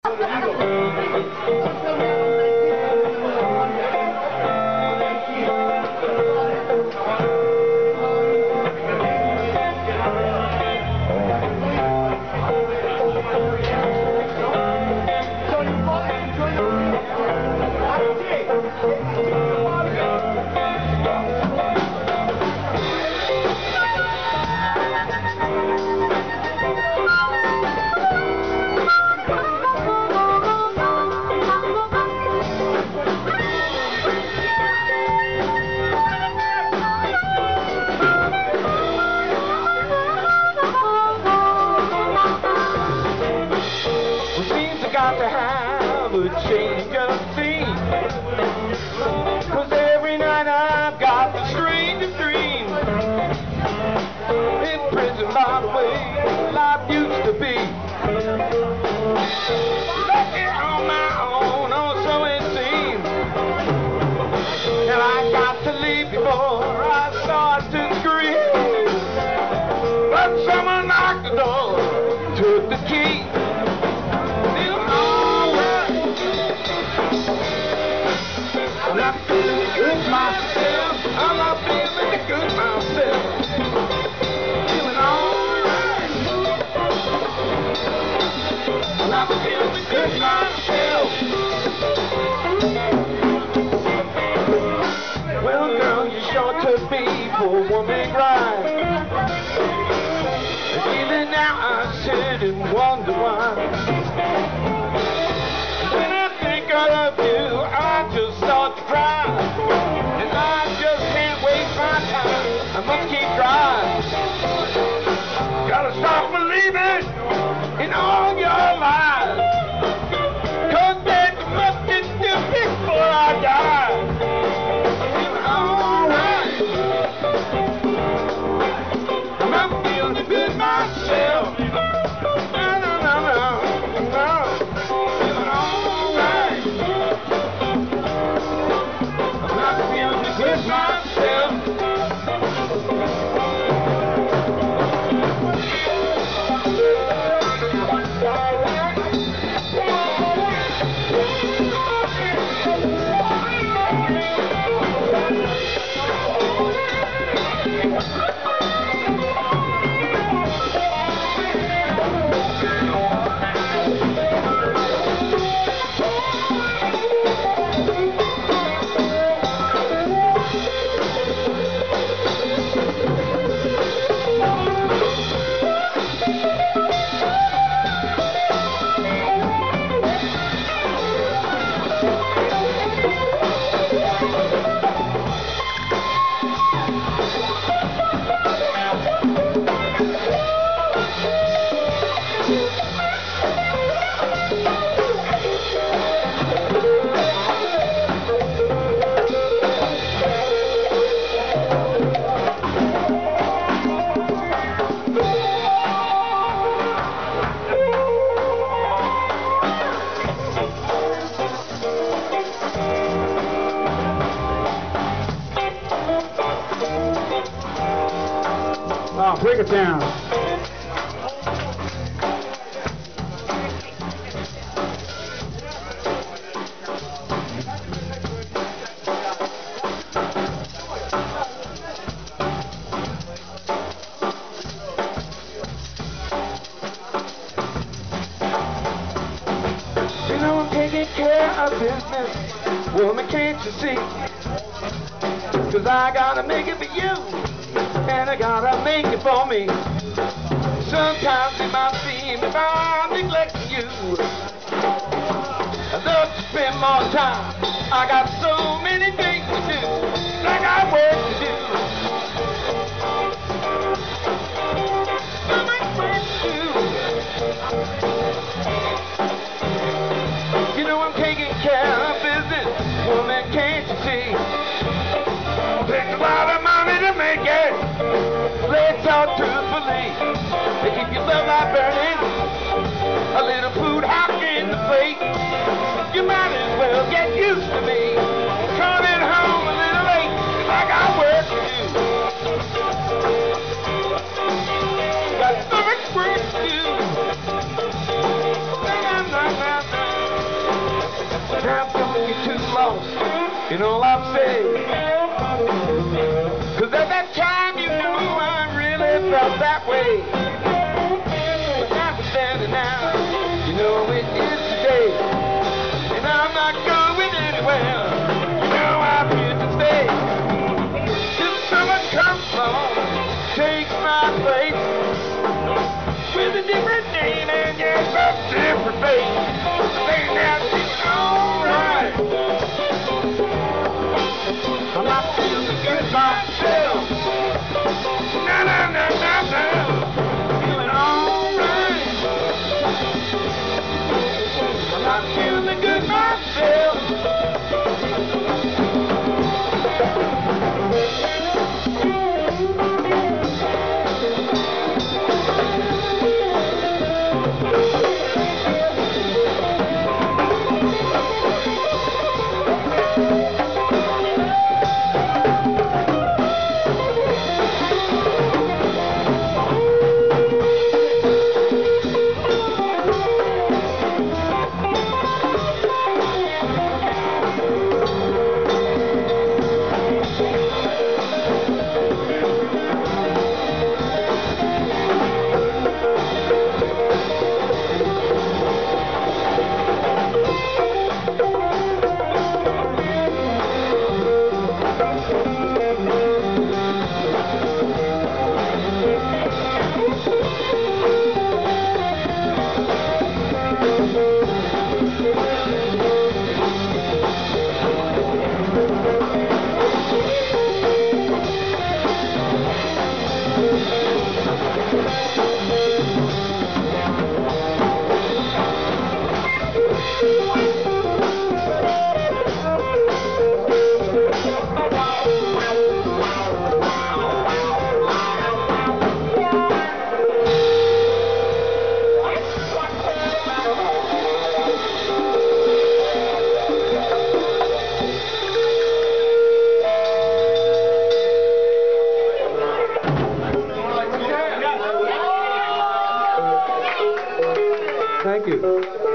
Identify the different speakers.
Speaker 1: Got to have a change of scene, 'cause every night I've got the strangest dream. In prison, by the way, life used to be. Lucky on my own, or so it seems. And I got to leave before I start to scream. But someone knocked the door, took the key. I'm not feeling good myself. I'm not feeling good myself. Feeling alright. I'm not feeling good myself. Well, girl, you sure took me for a woman ride. And even now I sit and wonder why. When I think I love you, I just start to cry. And I just can't waste my time. I must keep trying. Gotta stop believing in all your lies. 'Cause there's nothing to do before I die. Feeling alright. I'm not feeling good myself. No, no, no, no, no. Feeling alright. I'm not feeling good myself.
Speaker 2: Oh, break it down.
Speaker 1: You know I'm taking care of business, woman, can't you see? 'Cause I gotta make it for you, and I gotta make it for me. Sometimes it might seem if I'm neglecting you, I'd love to spend more time. I got so many things to do, I got work to do. So much work to do. You know I'm taking care of business, woman, can't you see? Takes a lot of money to make it. Let's talk truthfully. They keep your love light burning. A little food hot in the plate. You might as well get used to me coming home a little late. I got work to do. Got so much work to do. Na, na, na, na, na. lost in all I've said. 'Cause at that time, you know, I really felt that way. But notwithstanding now, you know it is today. And I'm not going anywhere. You know I'm here to stay. Till someone comes along, takes my place, with a different name and yes, a different face. Saying that it's alright. I'm not feeling good myself. No, no, no, no, no. Feeling alright. I'm not feeling good myself. Thank you.